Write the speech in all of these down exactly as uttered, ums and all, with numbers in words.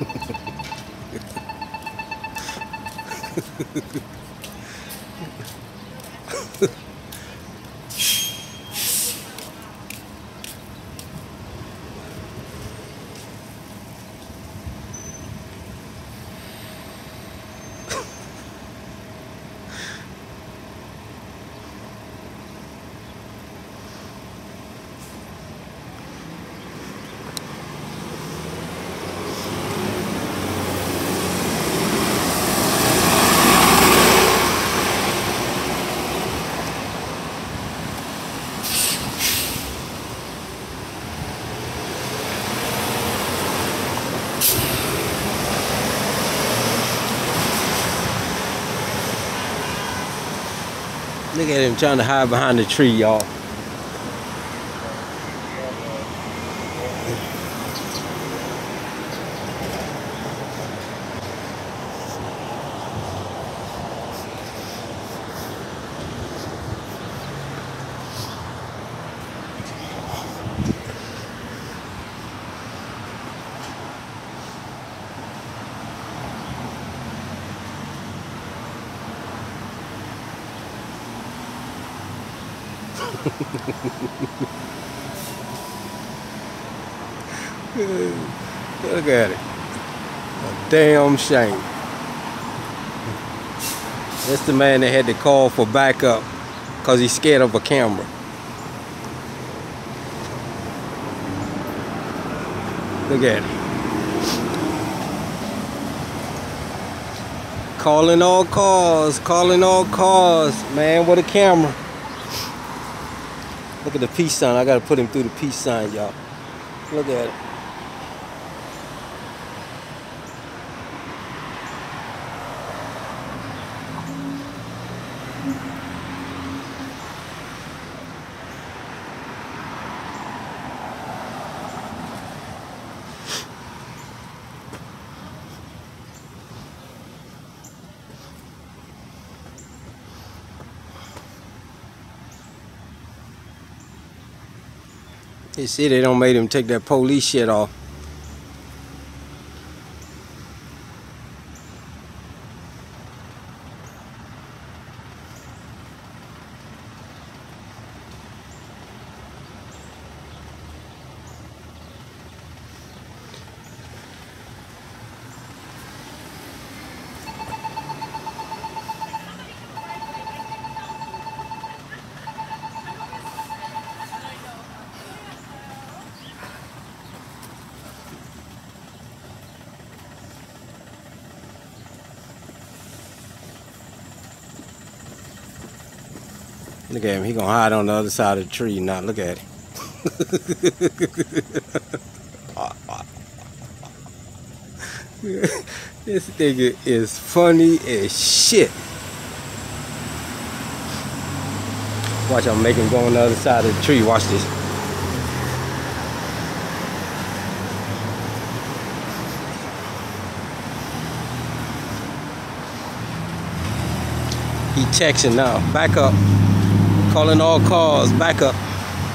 Look at him trying to hide behind the tree, y'all. Look at it. A damn shame. That's the man that had to call for backup because he's scared of a camera. Look at it. Calling all cars, calling all cars. Man with a camera. Look at the peace sign. I gotta put him through the peace sign, y'all. Look at it. You see, they don't make him take that police shit off. Look at him, he gonna hide on the other side of the tree now. Look at him. This nigga is funny as shit. Watch, I'm making him go on the other side of the tree. Watch this. He texting now. Back up. Calling all cars. Back up.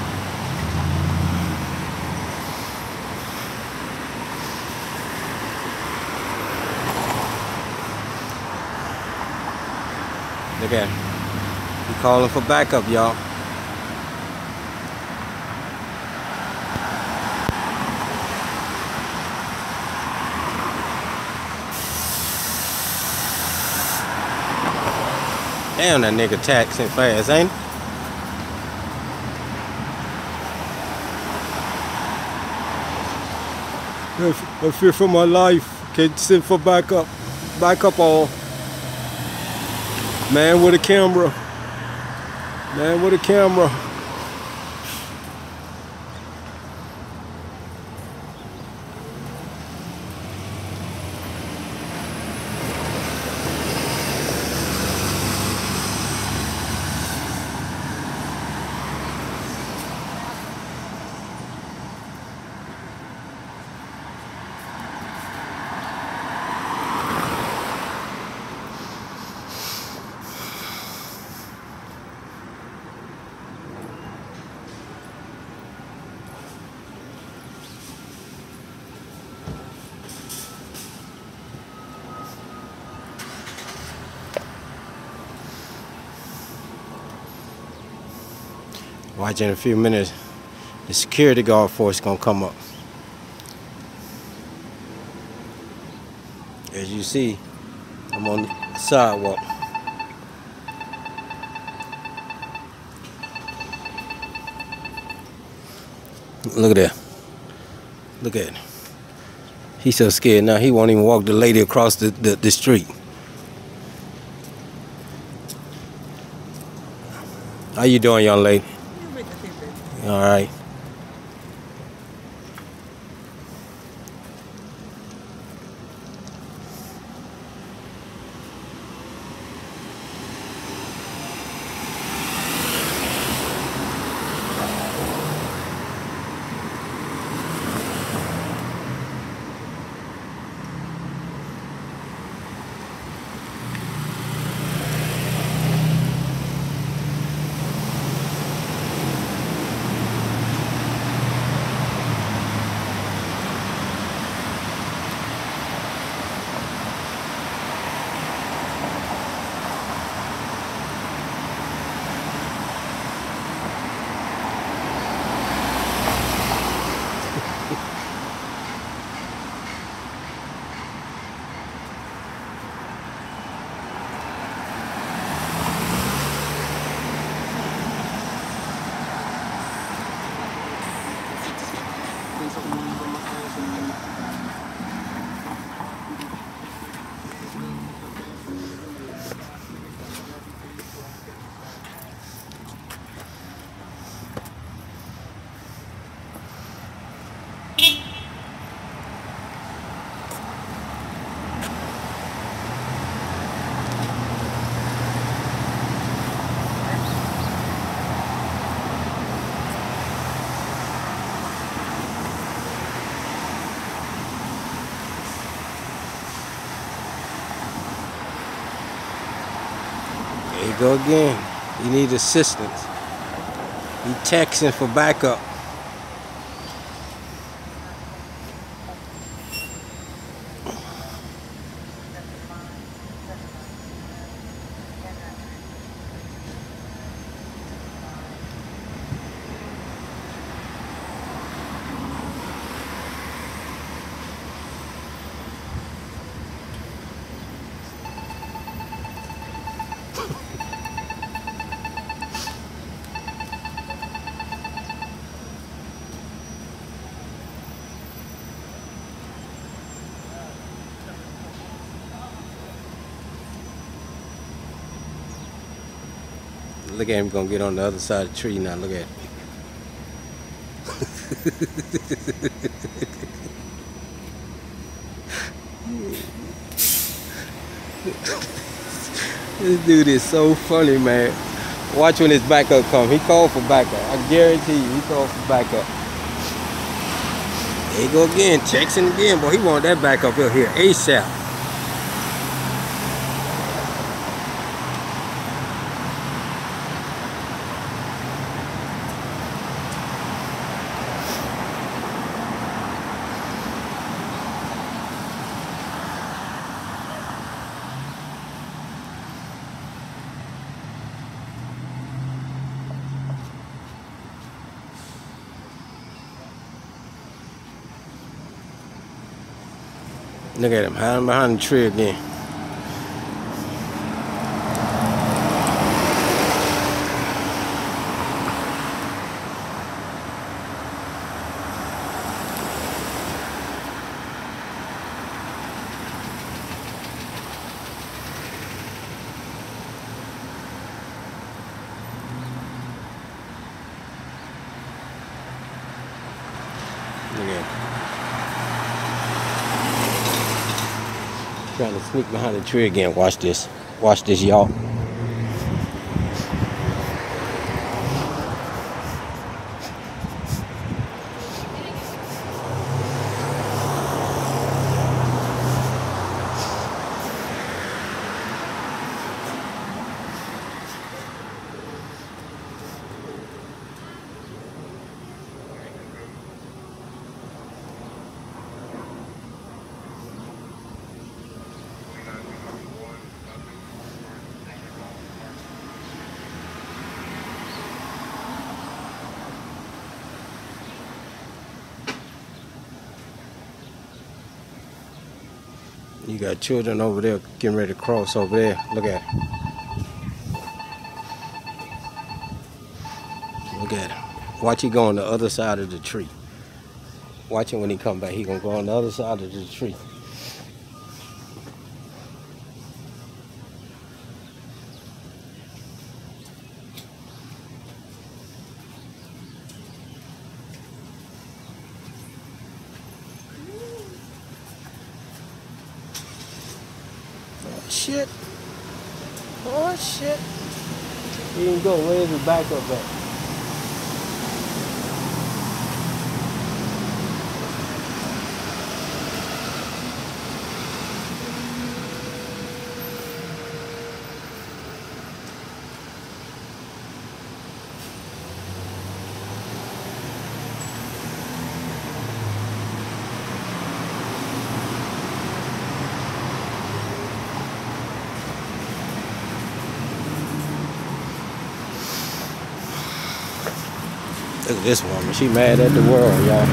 Look at him. He calling for backup, y'all. Damn, that nigga taxing fast, ain't he? I fear for my life. Can't send for backup. Backup all. Man with a camera. Man with a camera. Watch in a few minutes, the security guard force gonna come up. As you see, I'm on the sidewalk. Look at that. Look at it. He's so scared now he won't even walk the lady across the, the, the street. How you doing, young lady? All right. There you go again. You need assistance. He texting for backup. Look at him gonna get on the other side of the tree now. Look at him. This dude is so funny, man. Watch when his backup comes. He called for backup. I guarantee you, he called for backup. There you go again, texting again. Boy, he want that backup up here ASAP. Look at him, hiding behind the tree again. Look at him. Trying to sneak behind the tree again. Watch this. Watch this, y'all. You got children over there getting ready to cross over there. Look at it. Look at him. Watch he go on the other side of the tree. Watch him when he come back. He gonna go on the other side of the tree. Oh shit. Oh shit. He didn't go. Where's the backup at? Look at this woman. She mad at the world, y'all.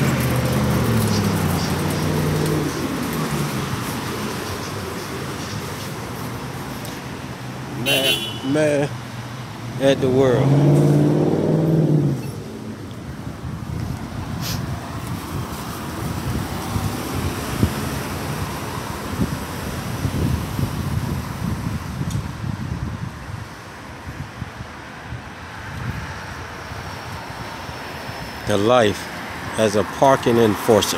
Mad, mad at the world. The life as a parking enforcer.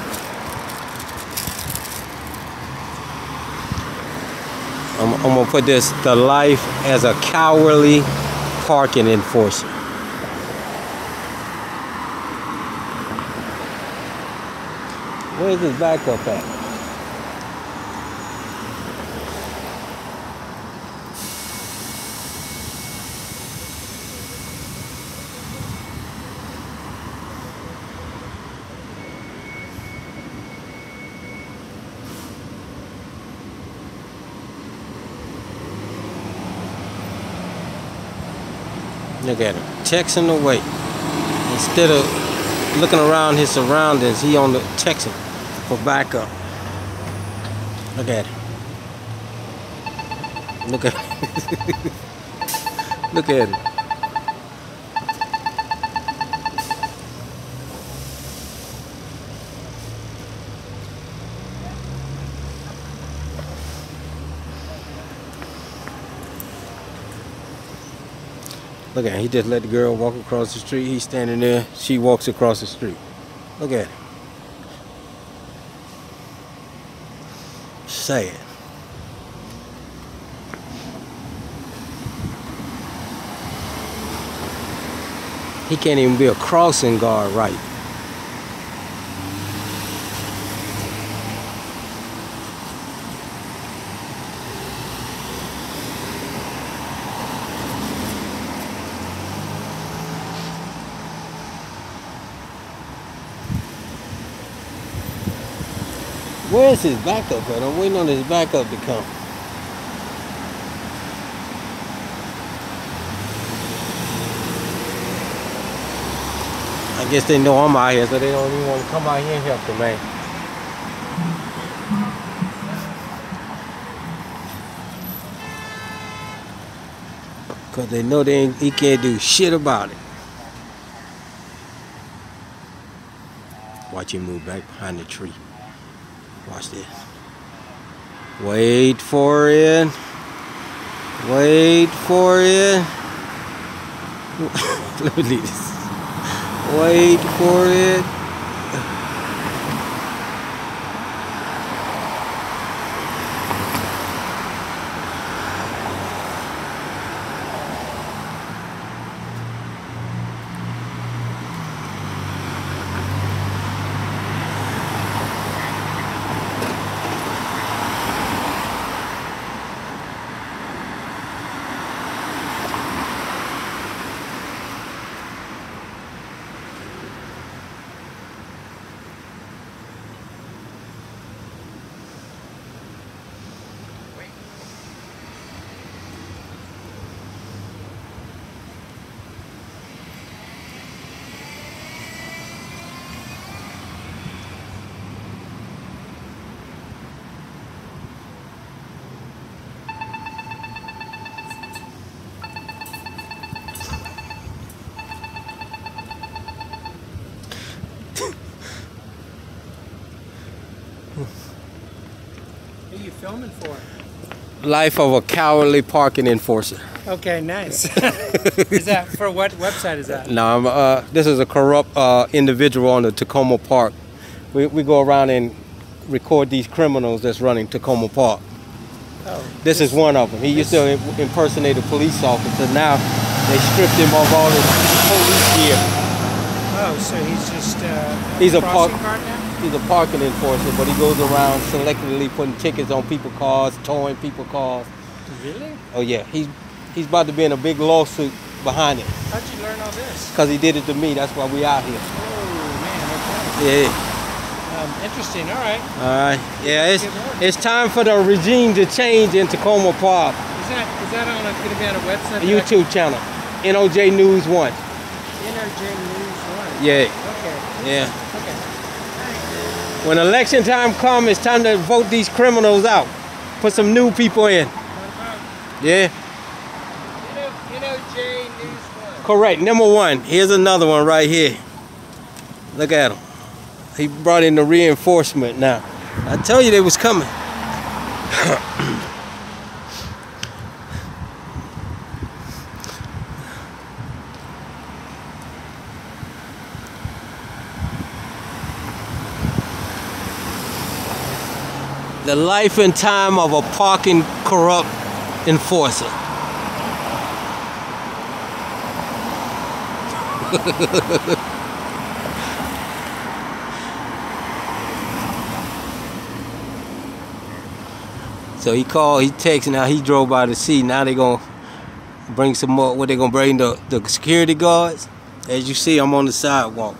I'm, I'm gonna put this: the life as a cowardly parking enforcer. Where's his backup at? Look at him, texting away. Instead of looking around his surroundings, he on the texting for backup. Look at him. Look at him. Look at him. Look at him. He just let the girl walk across the street. He's standing there. She walks across the street. Look at him. Sad. He can't even be a crossing guard right. Where's his backup at? I'm waiting on his backup to come. I guess they know I'm out here, so they don't even want to come out here and help the man. Because they know they ain't, he can't do shit about it. Watch him move back behind the tree. Watch this. Wait for it. Wait for it. Let me leave this. Wait for it. Who are you filming for? Life of a cowardly parking enforcer. Okay, nice. Is that for what website is that? No, I'm, uh, this is a corrupt uh, individual on the Takoma Park. We, we go around and record these criminals that's running Takoma Park. Oh, this, this is one of them. He used to impersonate a police officer. Now they stripped him of all his police gear. Oh, so he's just uh, he's a crossing park. guard now? He's a parking enforcer, but he goes around selectively putting tickets on people's cars, towing people's cars. Really? Oh yeah, he's he's about to be in a big lawsuit behind it. How'd you learn all this? Because he did it to me. That's why we out here. Oh man, okay. Yeah. Um, interesting. All right. All right. Yeah, it's it's time for the regime to change in Takoma Park. Is that is that on a, going to be on a website? A YouTube channel, N O J News One. N O J News One. Yeah. Okay. Yeah. Okay. When election time comes, it's time to vote these criminals out. Put some new people in. Yeah. N O J News One. Correct. Number one. Here's another one right here. Look at him. He brought in the reinforcement now. I told you they was coming. The life and time of a parking corrupt enforcer. So he called, he texted, now he drove by the scene. Now they gonna bring some more, what they gonna bring, the, the security guards? As you see, I'm on the sidewalk.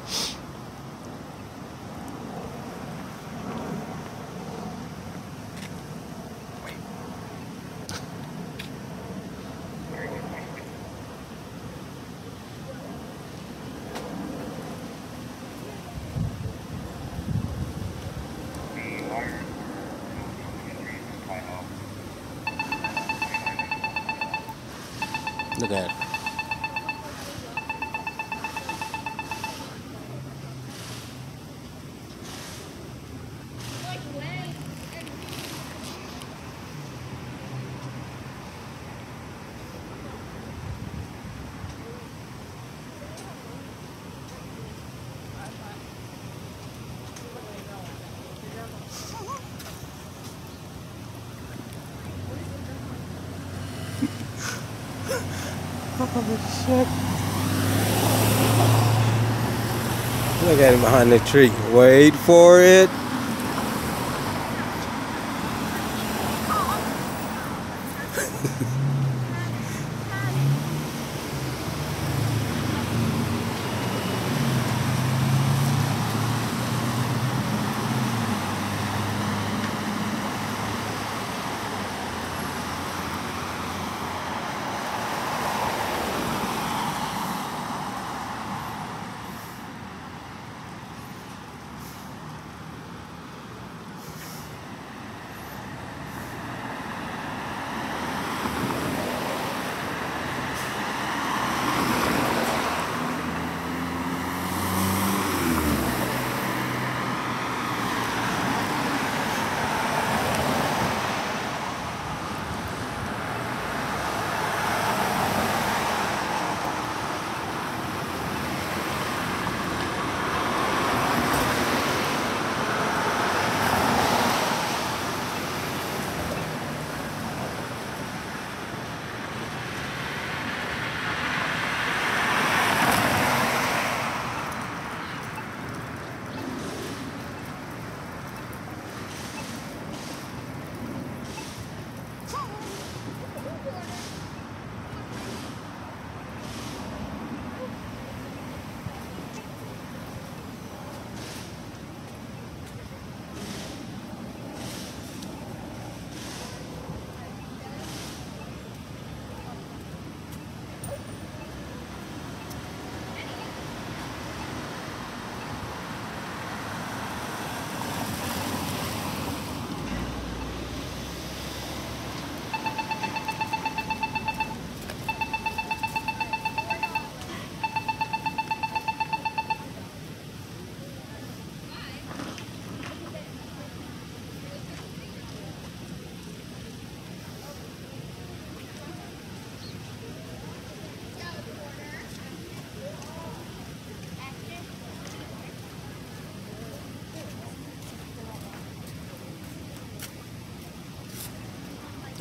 Look at it. Oh shit. Look at him behind the tree. Wait for it.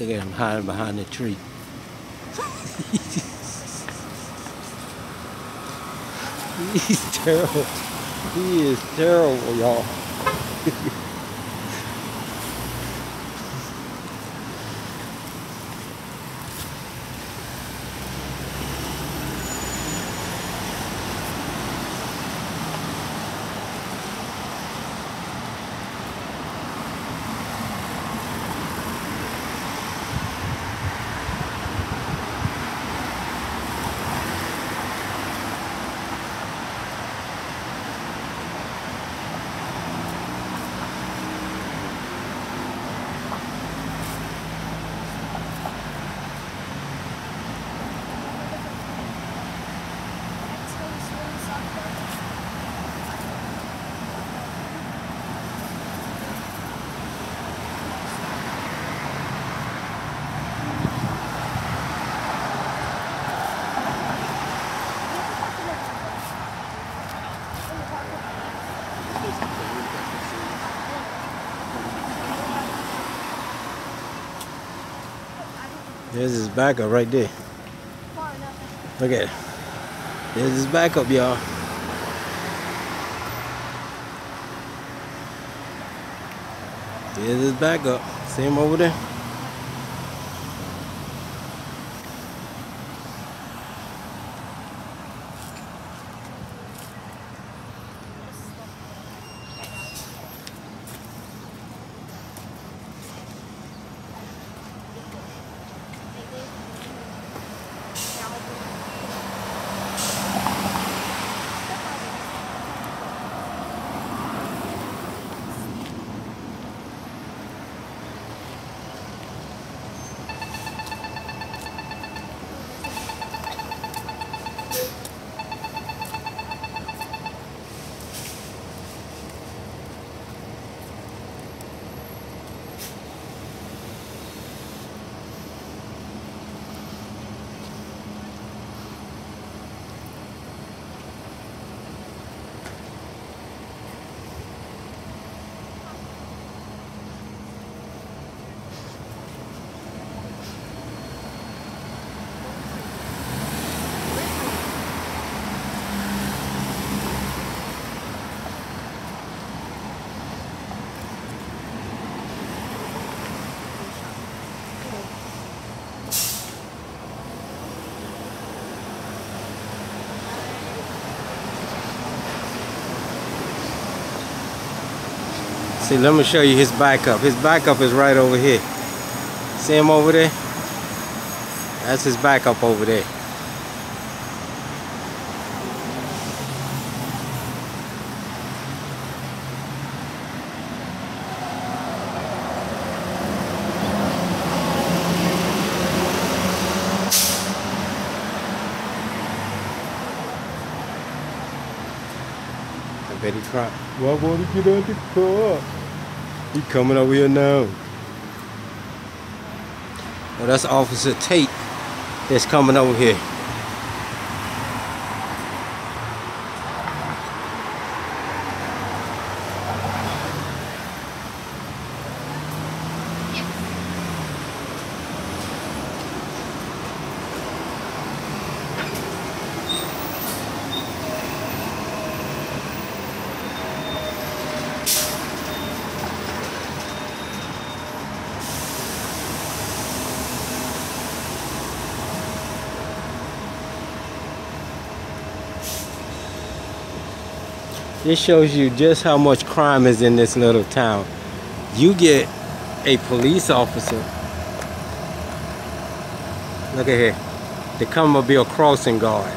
Look at him hiding behind the tree. He's terrible. He is terrible, y'all. There's his backup right there. Look at it. There's his backup, y'all. There's his backup. See him over there? See, let me show you his backup. His backup is right over here. See him over there? That's his backup over there. I bet he cried. Well, I want to get out the car. He coming over here now. Well, that's Officer Tate that's coming over here. This shows you just how much crime is in this little town. You get a police officer. Look at here. The Takoma crossing guard.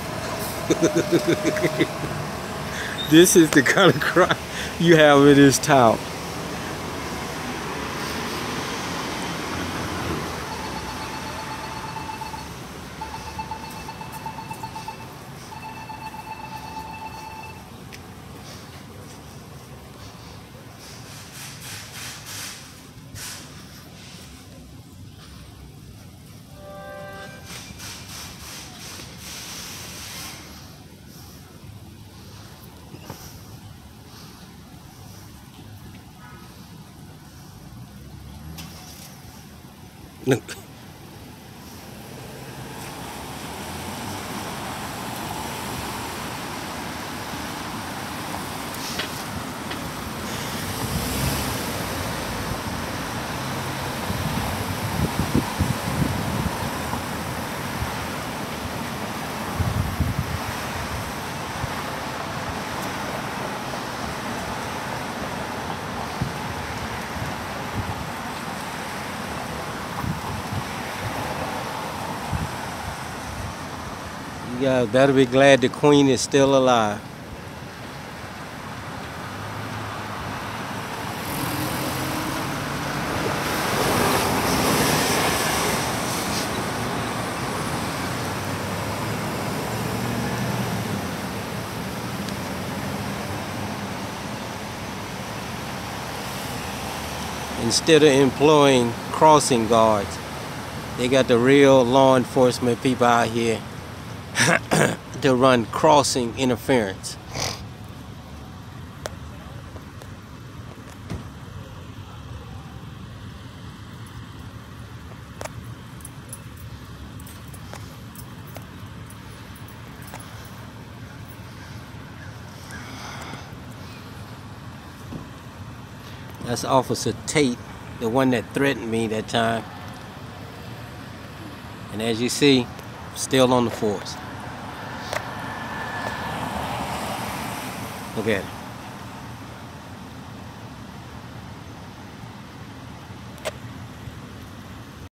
This is the kind of crime you have in this town. You guys better be glad the queen is still alive. Instead of employing crossing guards, they got the real law enforcement people out here to run crossing interference. That's Officer Tate, the one that threatened me that time. And as you see, still on the force. Look at it.